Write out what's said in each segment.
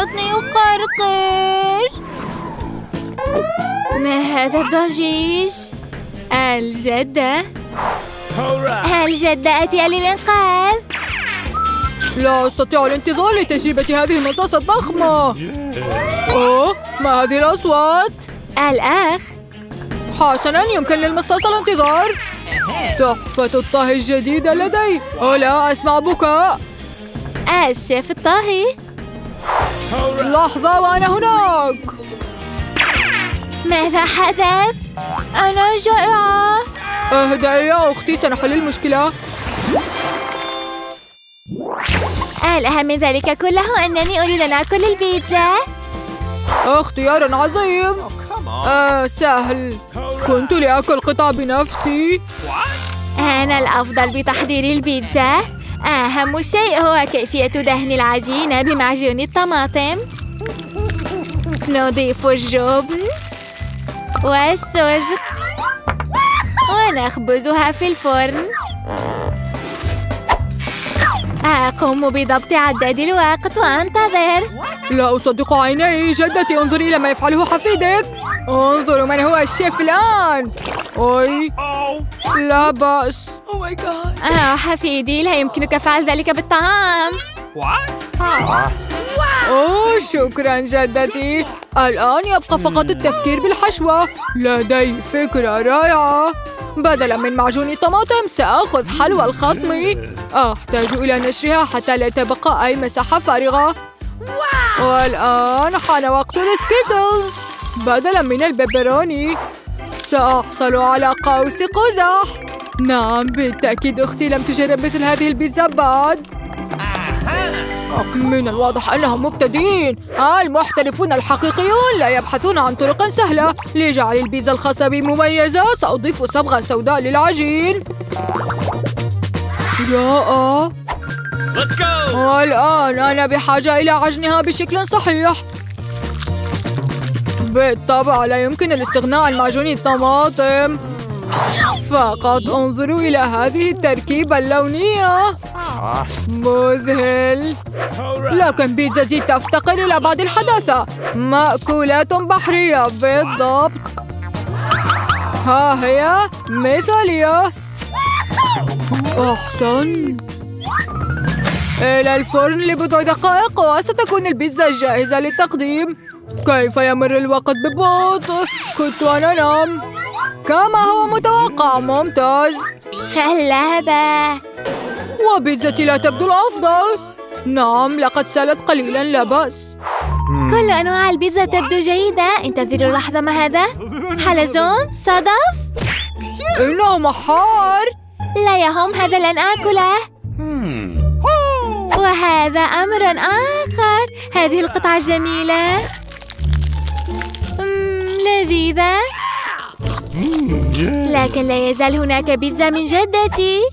بطني يقرقر. ما هذا الضجيج؟ الجدة آتية للإنقاذ. لا أستطيع الانتظار لتجربة هذه المصاصة الضخمة. أوه، ما هذه الأصوات؟ الأخ. حسناً، يمكن للمصاصة الانتظار. تحفة الطهي الجديدة لدي. لا أسمع بكاء. الشيف الطاهي. لحظة وأنا هناك. ماذا حدث؟ أنا جائعة. اهدئي يا أختي، سنحل المشكلة. الأهم من ذلك كله أنني أريد أن آكل البيتزا. اختيار عظيم. سهل. كنت لآكل قطع بنفسي. أنا الأفضل بتحضير البيتزا. أهم شيء هو كيفية دهن العجينة بمعجون الطماطم. نضيف الجبن والسجق ونخبزها في الفرن. أقوم بضبط عداد الوقت وأنتظر. لا أصدق عيني. جدتي، انظري إلى ما يفعله حفيدك. انظروا من هو الشيف الآن. أوي، لا بأس. حفيدي، لا يمكنك فعل ذلك بالطعام. أوه، شكرا جدتي. الآن يبقى فقط التفكير بالحشوة. لدي فكرة رائعة. بدلاً من معجون الطماطم سأخذ حلوى الخطم. أحتاج إلى نشرها حتى لا تبقى أي مساحة فارغة. والآن حان وقت السكيتلز. بدلاً من البيبروني سأحصل على قوس قزح. نعم، بالتأكيد أختي لم تجرب مثل هذه البيتزا بعد. من الواضح أنهم مبتدئين. المحترفون الحقيقيون لا يبحثون عن طرق سهلة لجعل البيتزا الخاصة بي مميزة. سأضيف صبغة سوداء للعجين. رائع. والآن أنا بحاجة إلى عجنها بشكل صحيح. بالطبع لا يمكن الاستغناء عن معجون الطماطم. فقط انظروا إلى هذه التركيبة اللونية. مذهل. لكن بيتزتي تفتقر إلى بعض الحداثة. مأكولات بحرية بالضبط. ها هي مثالية. أحسن. إلى الفرن لبضع دقائق وستكون البيتزا جاهزة للتقديم. كيف يمر الوقت ببطء. كنت أنام كما هو متوقع. ممتاز. خلابة. وبيتزتي لا تبدو الأفضل. نعم، لقد سالت قليلا، لا بأس. كل أنواع البيتزا تبدو جيدة. انتظروا لحظة، ما هذا؟ حلزون؟ صدف؟ إنه محار. لا يهم، هذا لن آكله. وهذا أمر آخر. هذه القطعة جميلة. لذيذة. لكن لا يزال هناك بيتزا من جدتي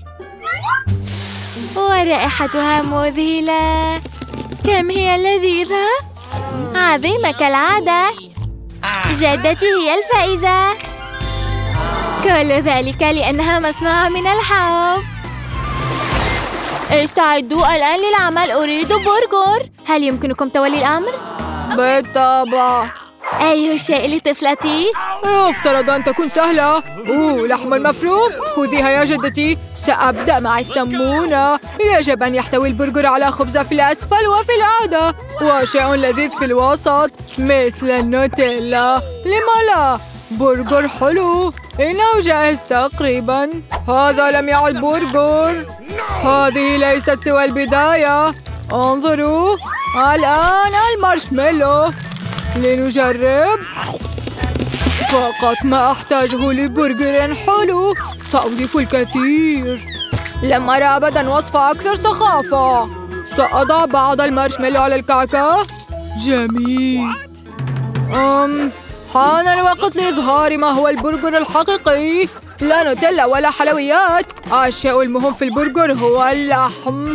ورائحتها مذهلة. كم هي لذيذة. عظيمة كالعادة. جدتي هي الفائزة. كل ذلك لأنها مصنوعة من الحب. استعدوا الآن للعمل. أريد برجر. هل يمكنكم تولي الأمر؟ بالطبع. أي شيء لطفلتي؟ يفترض أن تكون سهلة. لحم المفروم. خذيها يا جدتي. سأبدأ مع السمونة. يجب أن يحتوي البرجر على خبزة في الأسفل وفي الأعلى وشيء لذيذ في الوسط مثل النوتيلا. لما لا؟ برجر حلو. إنه جاهز تقريبا. هذا لم يعد برجر. هذه ليست سوى البداية. انظروا الآن المارشميلو. لنجرب. فقط ما أحتاجه لبرجر حلو. سأضيف الكثير. لم أرى أبدا وصفة أكثر سخافة. سأضع بعض المارشميلو على الكعكة. جميل. حان الوقت لإظهار ما هو البرجر الحقيقي. لا نوتيلا ولا حلويات. الشيء المهم في البرجر هو اللحم.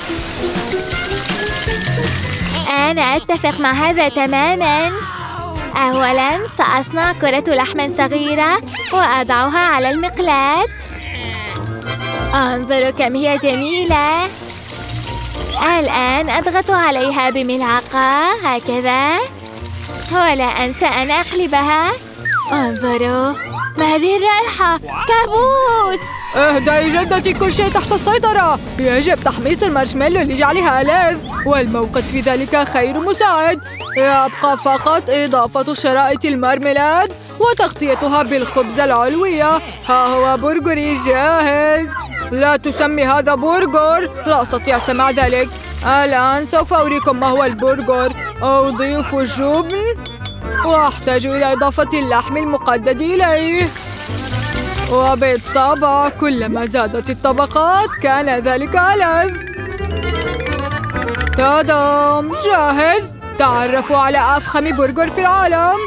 أنا أتفق مع هذا تماماً. أولاً سأصنع كرة لحم صغيرة وأضعها على المقلاة. انظروا كم هي جميلة. الآن أضغط عليها بملعقة هكذا، ولا أنسى أن أقلبها. انظروا، ما هذه الرائحة؟ كابوس! اهدئي جدتي، كل شيء تحت السيطرة. يجب تحميص المارشميلو لجعلها ألذ، والموقد في ذلك خير مساعد. يبقى فقط إضافة شرائط المارميلاد وتغطيتها بالخبز العلوية. ها هو برجري جاهز. لا تسمي هذا برجر، لا أستطيع سماع ذلك. الآن سوف أريكم ما هو البرجر. أضيف الجبن وأحتاج إلى إضافة اللحم المقدد إليه، وبالطبع كلما زادت الطبقات كان ذلك ألذ. تادام، جاهز. تعرفوا على أفخم برجر في العالم.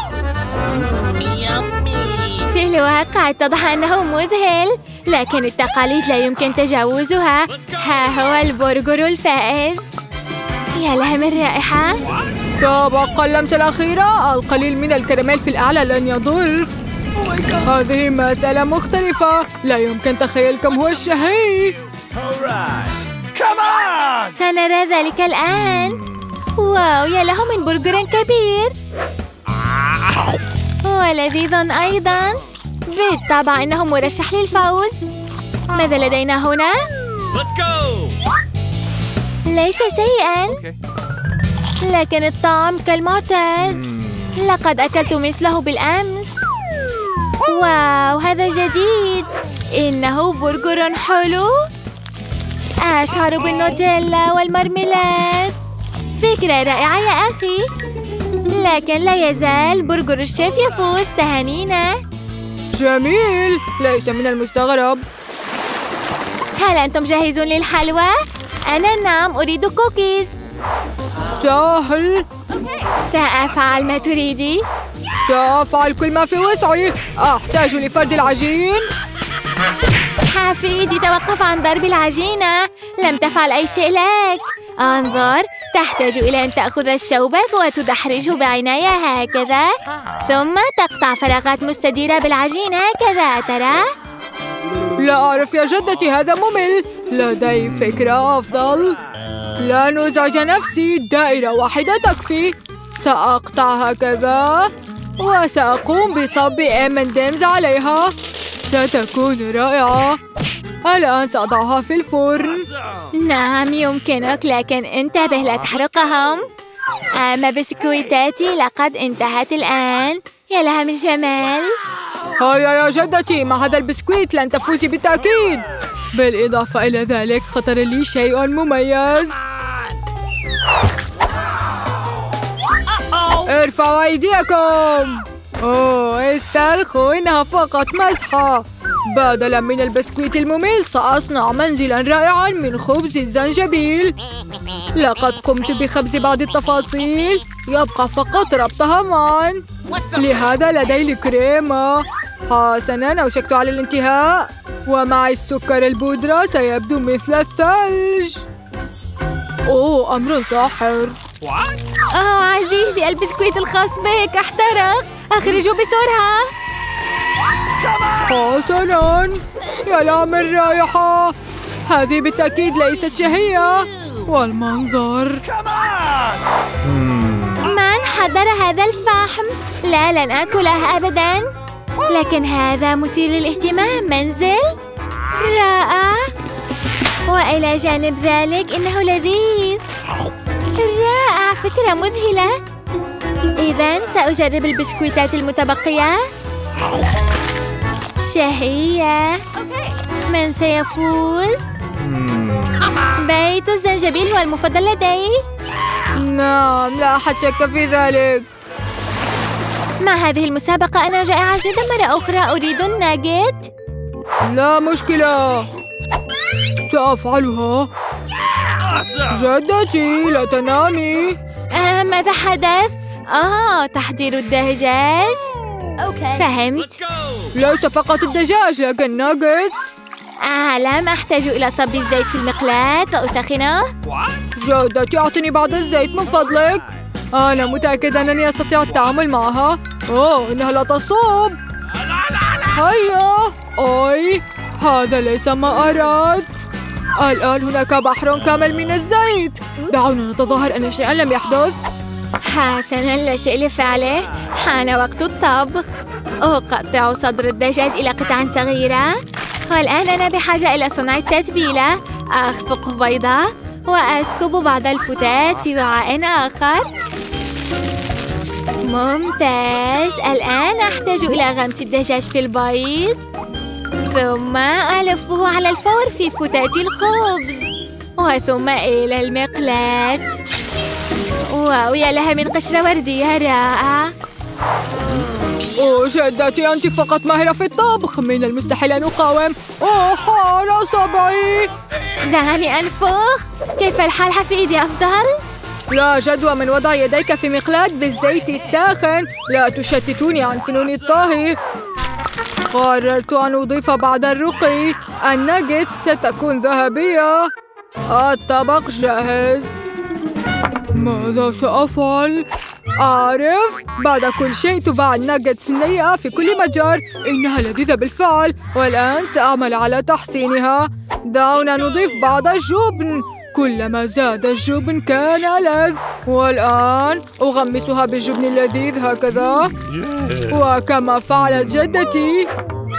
في الواقع اتضح أنه مذهل، لكن التقاليد لا يمكن تجاوزها. ها هو البرجر الفائز. يا لها من رائحة. تبقى اللمسة الأخيرة، القليل من الكراميل في الأعلى لن يضر. هذه مسألة مختلفة، لا يمكن تخيل كم هو الشهي. سنرى ذلك الآن. واو، يا له من برجر كبير ولذيذ أيضا. بالطبع إنه مرشح للفوز. ماذا لدينا هنا؟ ليس سيئا، لكن الطعم كالمعتاد. لقد أكلت مثله بالأمس. واو، هذا جديد. إنه برجر حلو. أشعر بالنوتيلا والمرميلاد. فكرة رائعة يا أخي، لكن لا يزال برجر الشيف يفوز. تهانينا. جميل، ليس من المستغرب. هل أنتم جاهزون للحلوى؟ أنا نعم، أريد كوكيز. سهل. سأفعل ما تريدي. سأفعل كل ما في وسعي. أحتاج لفرد العجين. حفيدي، توقف عن ضرب العجينة. لم تفعل أي شيء لك. انظر، تحتاج إلى أن تأخذ الشوبك وتدحرجه بعناية هكذا، ثم تقطع فراغات مستديرة بالعجين هكذا. ترى؟ لا أعرف يا جدتي، هذا ممل. لدي فكرة أفضل. لا نزعج نفسي، دائرة واحدة تكفي. سأقطع هكذا وسأقوم بصب M&M's عليها. ستكون رائعة. الآن سأضعها في الفرن. نعم يمكنك، لكن انتبه لا تحرقهم. أما بسكويتاتي لقد انتهت الآن. يا لها من جمال. هيا يا جدتي، مع هذا البسكويت لن تفوزي بالتأكيد. بالإضافة إلى ذلك خطر لي شيء مميز. ارفعوا أيديكم. أوه، استرخوا، إنها فقط مسحة. بدلاً من البسكويت الممل سأصنع منزلاً رائعاً من خبز الزنجبيل. لقد قمت بخبز بعض التفاصيل، يبقى فقط ربطها معاً. لهذا لدي الكريمة. حسناً، أوشكت على الانتهاء. ومع السكر البودرة سيبدو مثل الثلج. أوه، أمر ساحر. أوه عزيزي، البسكويت الخاص بك احترق. أخرجه بسرعة. حسناً، يا لها من رائحة. هذه بالتأكيد ليست شهية. والمنظر. من حضر هذا الفحم؟ لا، لن آكله أبداً. لكن هذا مثير للاهتمام. منزل رائع، وإلى جانب ذلك إنه لذيذ. رائع، فكرة مذهلة. إذن سأجرب البسكويتات المتبقية. شهية. من سيفوز؟ بيت الزنجبيل هو المفضل لدي. نعم، لا أحد شك في ذلك. مع هذه المسابقة أنا جائعة جدا. مرة أخرى أريد الناجت. لا مشكلة، سأفعلها. جدتي، لا تنامي. ماذا حدث؟ تحضير الدجاج. فهمت. ليس فقط الدجاج، لكن ناجتس. أعلم، أحتاج إلى صب الزيت في المقلاة وأسخنه. جدتي، أعطني بعض الزيت من فضلك. أنا متأكدة أنني أستطيع التعامل معها. أوه، إنها لا تصب. هيا. أوي، هذا ليس ما أردت. الآن هناك بحر كامل من الزيت. دعونا نتظاهر أن شيئا لم يحدث. حسناً، لا شيء لفعله. حان وقت الطبخ. أقطع صدر الدجاج إلى قطع صغيرة. والآن أنا بحاجة إلى صنع التتبيلة. أخفق بيضة وأسكب بعض الفتات في وعاء آخر. ممتاز. الآن أحتاج إلى غمس الدجاج في البيض، ثم ألفه على الفور في فتات الخبز، وثم إلى المقلاة. واو، يا لها من قشرة وردية رائعة. أوه جدتي، أنت فقط ماهرة في الطبخ. من المستحيل أن أقاوم. أوه حار صبعي. دعني أنفخ. كيف الحال حفيدي؟ أفضل؟ لا جدوى من وضع يديك في مقلاة بالزيت الساخن. لا تشتتوني عن فنون الطهي. قررت أن أضيف بعض الرقي. الناجتس ستكون ذهبية. الطبق جاهز. ماذا سأفعل؟ أعرف، بعد كل شيء تباع الناجتس النيئة في كل متجر. إنها لذيذة بالفعل، والآن سأعمل على تحسينها. دعونا نضيف بعض الجبن. كلما زاد الجبن كان ألذ. والآن أغمسها بالجبن اللذيذ هكذا، وكما فعلت جدتي.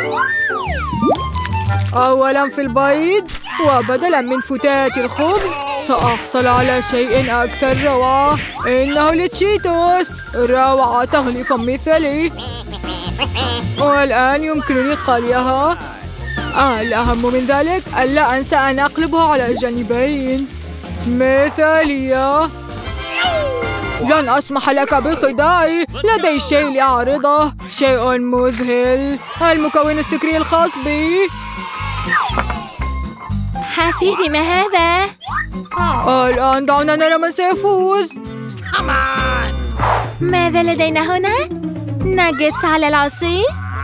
أولاً في البيض، وبدلاً من فتات الخبز سأحصل على شيء أكثر روعة. إنه التشيتوس. روعة، تغلي فمي ثلي. والآن يمكنني قليها. الأهم من ذلك ألا أنسى أن أقلبها على الجانبين مثالية. لن أسمح لك بخداعي. لدي شيء لأعرضه، شيء مذهل. المكون السكري الخاص بي. حفيدي، ما هذا؟ الآن دعونا نرى من سيفوز. ماذا لدينا هنا؟ ناجتس على العصير.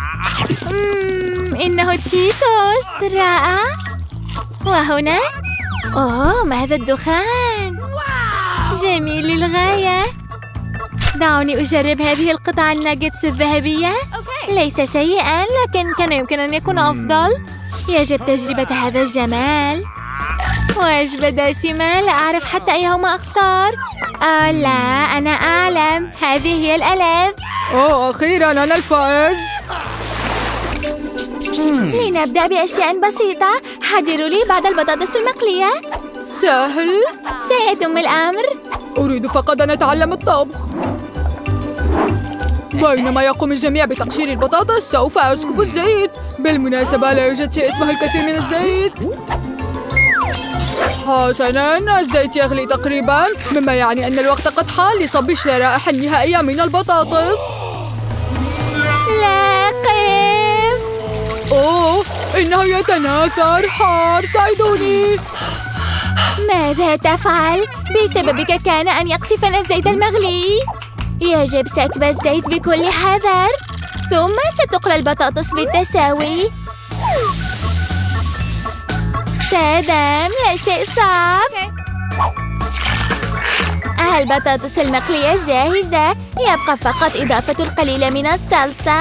إنه تشيتوس رائع. وهنا أوه، ما هذا الدخان؟ جميل للغاية. دعوني أجرب هذه القطع الناجتس الذهبية. ليس سيئاً، لكن كان يمكن أن يكون أفضل. يجب تجربة هذا الجمال. وجبة دسمة، لا أعرف حتى أيهما أختار. لا، أنا أعلم. هذه هي الألذ. أوه أخيراً أنا الفائز. لنبدأ بأشياء بسيطة. حضروا لي بعض البطاطس المقلية. سهل. سيتم الأمر. أريد فقط أن أتعلم الطبخ. بينما يقوم الجميع بتقشير البطاطس، سوف أسكب الزيت. بالمناسبة لا يوجد شيء اسمه الكثير من الزيت. حسناً، الزيت يغلي تقريباً، مما يعني أن الوقت قد حان لصب الشرائح النهائية من البطاطس. لا قف. أوه إنه يتناثر. حار، ساعدوني. ماذا تفعل؟ بسببك كان أن يقصفنا الزيت المغلي. يجب سكب الزيت بكل حذر، ثم ستقلى البطاطس بالتساوي. تمام، لا شيء صعب. البطاطس المقلية جاهزة. يبقى فقط إضافة القليل من الصلصة.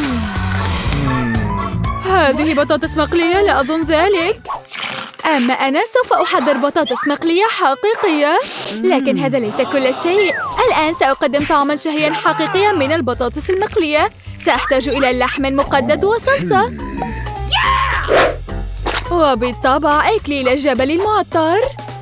هذه بطاطس مقلية؟ لا أظن ذلك. أما أنا سوف أحضر بطاطس مقلية حقيقية. لكن هذا ليس كل شيء. الآن سأقدم طعماً شهياً حقيقياً من البطاطس المقلية. سأحتاج إلى لحم مقدد وصلصة، وبالطبع إكليل الجبل المعطر.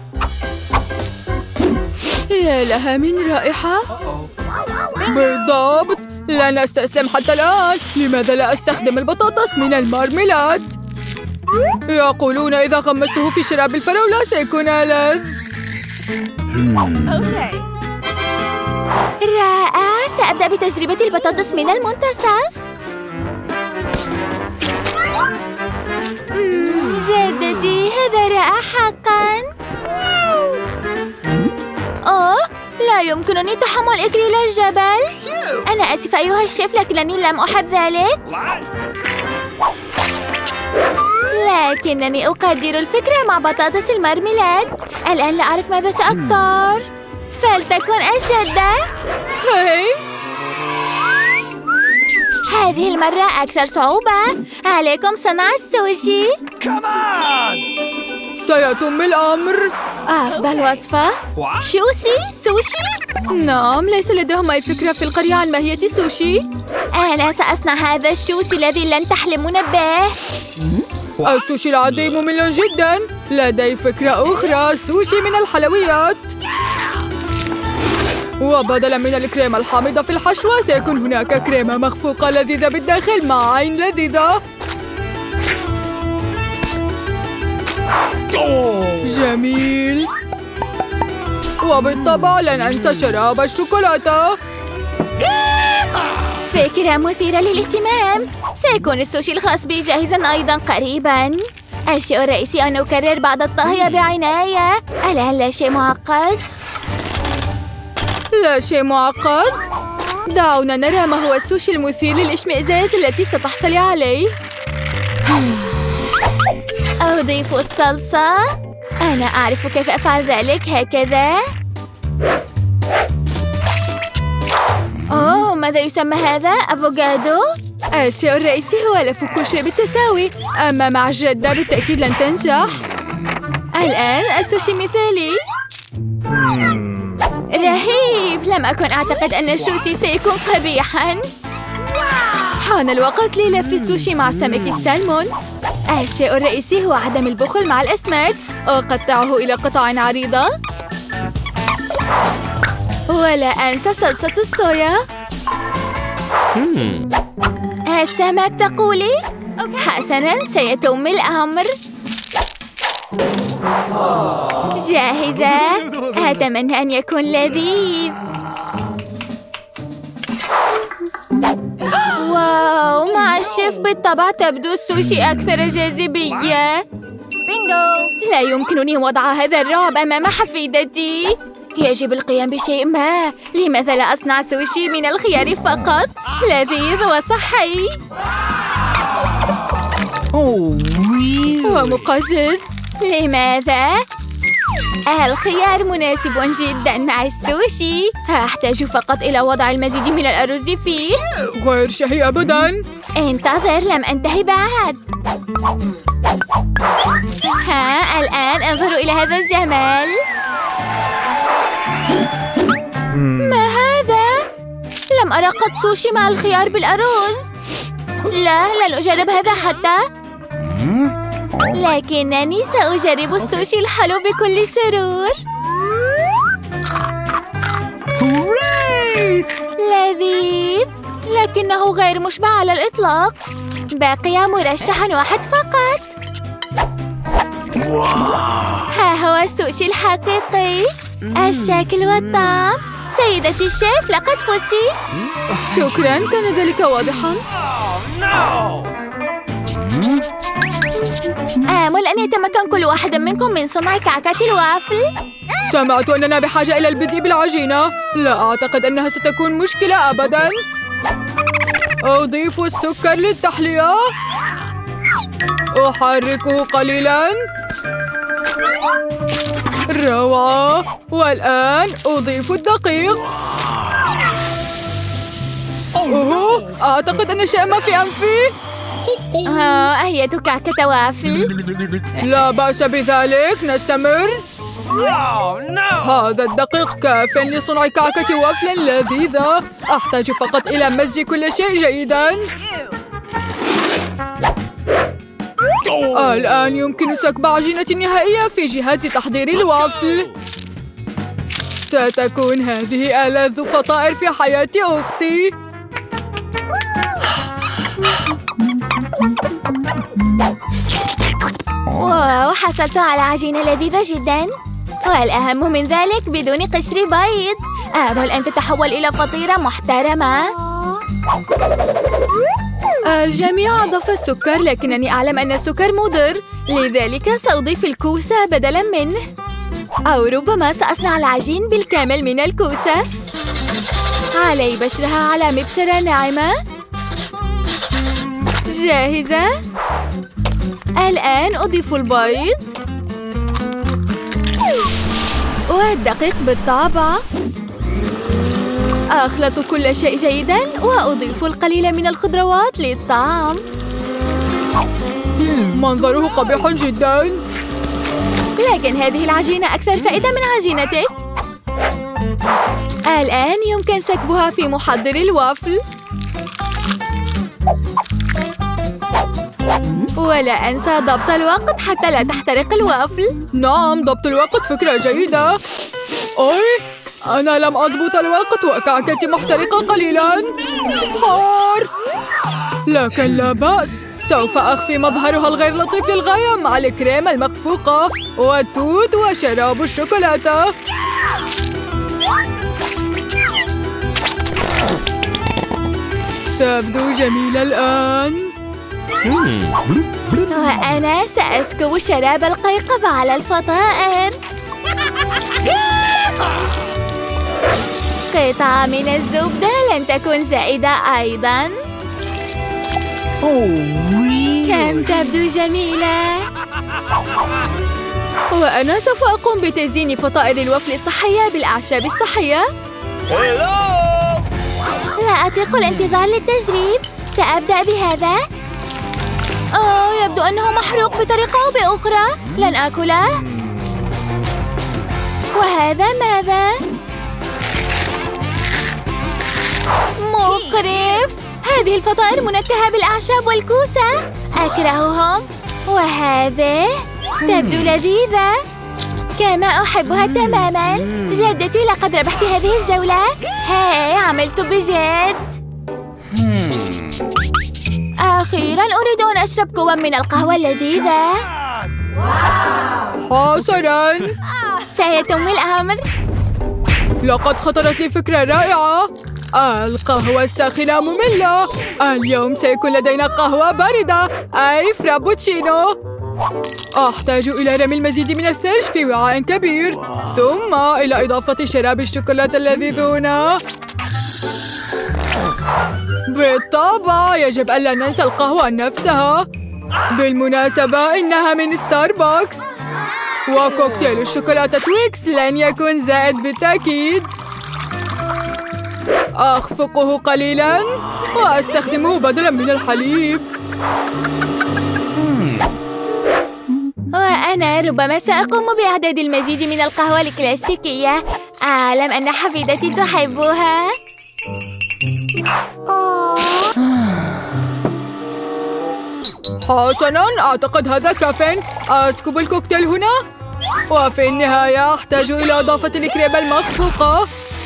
يا لها من رائحة. بالضبط، لن أستسلم حتى الآن. لماذا لا أستخدم البطاطس من المارميلاد؟ يقولون إذا غمسته في شراب الفراولة سيكون ألذ. رائع، سأبدأ بتجربة البطاطس من المنتصف. جدتي، هذا رائع حقاً. أوه، لا يمكنني تحمل إكليل الجبل. أنا آسفة أيها الشيف، لكنني لم أحب ذلك. لكنني أقدر الفكرة مع بطاطس المارميلاد. الآن لا أعرف ماذا سأختار. فلتكن الجدة. هذه المرة أكثر صعوبة. عليكم صنع السوشي. سيتم الأمر. أفضل وصفة؟ سوشي؟ نعم، ليس لديهم أي فكرة في القرية عن ماهية السوشي. أنا سأصنع هذا الشوشي الذي لن تحلمون به. السوشي العادي ممل جدا. لدي فكرة أخرى، سوشي من الحلويات. وبدلا من الكريمة الحامضة في الحشوة سيكون هناك كريمة مخفوقة لذيذة بالداخل مع عين لذيذة. جميل. وبالطبع لن أنسى شراب الشوكولاتة. فكرة مثيرة للاهتمام. سيكون السوشي الخاص بي جاهزاً أيضاً قريباً. الشيء الرئيسي أن أكرر بعض الطهي بعناية. ألا لا شيء معقد؟ لا شيء معقد. دعونا نرى ما هو السوشي المثير للإشمئزاز التي ستحصلي عليه. أضيف الصلصة. أنا أعرف كيف أفعل ذلك. هكذا. أوه، ماذا يسمى هذا؟ أفوكادو؟ الشيء الرئيسي هو لف كل شيء بالتساوي. أما مع الجدة بالتأكيد لن تنجح. الآن السوشي مثالي. رهيب. لم أكن أعتقد أن الشوشي سيكون قبيحاً. حان الوقت للف السوشي مع سمك السلمون. الشيء الرئيسي هو عدم البخل مع الأسماك. أقطعه إلى قطع عريضة. ولا أنسى صلصة الصويا. السمك تقولي؟ حسناً، سيتم الأمر. جاهزة؟ أتمنى أن يكون لذيذ. واو، مع الشيف بالطبع تبدو السوشي أكثر جاذبية. بينغو. لا يمكنني وضع هذا الرعب أمام حفيدتي. يجب القيام بشيء ما. لماذا لا أصنع سوشي من الخيار فقط؟ لذيذ وصحي ومقزز. لماذا؟ الخيار مناسب جدا مع السوشي. أحتاج فقط إلى وضع المزيد من الأرز فيه. غير شهي أبدا. انتظر، لم أنتهي بعد. الآن انظروا إلى هذا الجمال. ما هذا؟ لم أرى قط سوشي مع الخيار بالأرز. لا، لن أجرب هذا حتى. لكنني سأجرب السوشي الحلو بكل سرور. لذيذ، لكنه غير مشبع على الإطلاق. بقي مرشحاً واحد فقط. ها هو السوشي الحقيقي. الشكل والطعم. سيدتي الشيف، لقد فزتِ. شكراً، كان ذلك واضحاً. آمل أن يتمكن كل واحد منكم من صنع كعكة الوافل. سمعت أننا بحاجة إلى البدء بالعجينة. لا أعتقد أنها ستكون مشكلة أبداً. أضيف السكر للتحلية. أحركه قليلاً. روعة. والآن أضيف الدقيق. أعتقد أن شيء ما في أنفي. هي كعكة وافل. لا بأس بذلك، نستمر. هذا الدقيق كاف لصنع كعكة وافل لذيذة. أحتاج فقط إلى مزج كل شيء جيداً. الآن يمكن سكب عجينة النهائية في جهاز تحضير الوافل. ستكون هذه ألذ فطائر في حياة أختي. واو، حصلت على عجينة لذيذة جدا. والأهم من ذلك بدون قشر بيض. آمل أن تتحول إلى فطيرة محترمة. الجميع أضاف السكر، لكنني أعلم أن السكر مضر. لذلك سأضيف الكوسة بدلاً منه. أو ربما سأصنع العجين بالكامل من الكوسة. علي بشرها على مبشرة ناعمة. جاهزة. الآن أضيف البيض والدقيق بالطبع. أخلط كل شيء جيداً وأضيف القليل من الخضروات للطعم. منظره قبيح جداً. لكن هذه العجينة أكثر فائدة من عجينتك. الآن يمكن سكبها في محضر الوافل. ولا أنسى ضبط الوقت حتى لا تحترق الوافل. نعم، ضبط الوقت فكرة جيدة. أي، أنا لم أضبط الوقت وكعكتي محترقة قليلاً. حار، لكن لا بأس. سوف أخفي مظهرها الغير لطيف للغاية مع الكريم المخفوقة والتوت وشراب الشوكولاتة. تبدو جميلة الآن. وأنا سأسكب شراب القيقب على الفطائر. قطعة من الزبدة لن تكون زائدة أيضاً. كم تبدو جميلة. وأنا سوف أقوم بتزيين فطائر الوفل الصحية بالأعشاب الصحية. لا أطيق الانتظار للتجريب. سأبدأ بهذا. يبدو أنه محروق بطريقة أو بأخرى. لن آكله. وهذا ماذا؟ مقرف. هذه الفطائر منكهة بالأعشاب والكوسة. أكرههم. وهذه تبدو لذيذة كما أحبها تماماً. جدتي لقد ربحت هذه الجولة. هاي، عملت بجد. أخيراً أريد أن أشرب كوباً من القهوة اللذيذة. حسناً، سيتم الأمر. لقد خطرت لي فكرة رائعة. القهوة الساخنة مملة. اليوم سيكون لدينا قهوة باردة، أي فرابوتشينو. أحتاج إلى رمي المزيد من الثلج في وعاء كبير، ثم إلى إضافة شراب الشوكولاتة اللذيذ هنا. بالطبع يجب ألا ننسى القهوة نفسها. بالمناسبة إنها من ستاربكس. وكوكتيل الشوكولاتة تويكس لن يكون زائد بالتأكيد. أخفقه قليلاً وأستخدمه بدلاً من الحليب. وأنا ربما سأقوم بإعداد المزيد من القهوة الكلاسيكية. أعلم أن حفيدتي تحبها. حسناً، أعتقد هذا كافٍ. أسكب الكوكتيل هنا. وفي النهاية أحتاج إلى إضافة الكريمة المخفوقة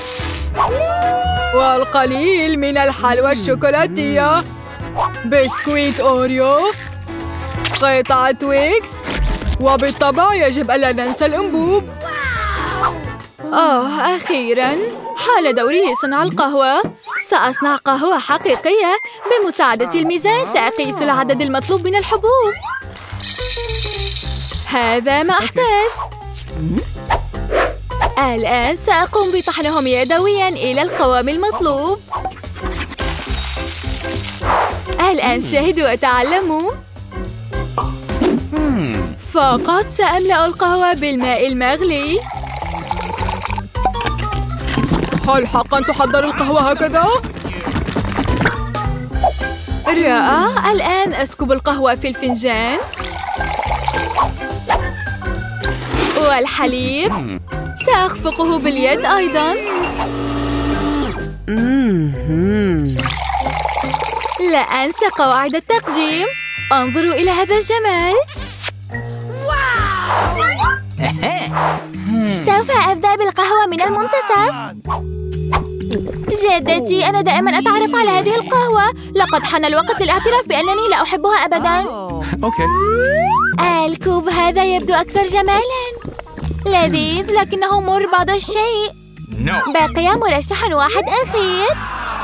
والقليل من الحلوى الشوكولاتية. بسكويت أوريو، قطعة تويكس، وبالطبع يجب ألا ننسى الأنبوب. أخيراً حان دوري لصنع القهوة. سأصنع قهوة حقيقية. بمساعدة الميزان سأقيس العدد المطلوب من الحبوب. هذا ما أحتاج. الآن سأقوم بطحنهم يدوياً إلى القوام المطلوب. الآن شاهدوا وتعلموا. فقط سأملأ القهوة بالماء المغلي. هل حقاً تحضر القهوة هكذا؟ رائع. الآن أسكب القهوة في الفنجان. والحليب سأخفقه باليد أيضاً. لا أنسى قواعد التقديم. انظروا إلى هذا الجمال. سوف أبدأ بالقهوة من المنتصف. جدتي، أنا دائما أتعرف على هذه القهوة. لقد حان الوقت للاعتراف بأنني لا أحبها أبدا. الكوب هذا يبدو أكثر جمالا. لذيذ لكنه مر بعض الشيء. بقي مرشح واحد أخير.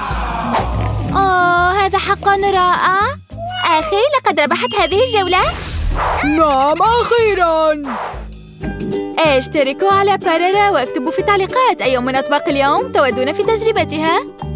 هذا حقا رائع. أخي، لقد ربحت هذه الجولة. نعم، أخيراً. اشتركوا على بارارا واكتبوا في التعليقات أي من أطباق اليوم تودون في تجربتها.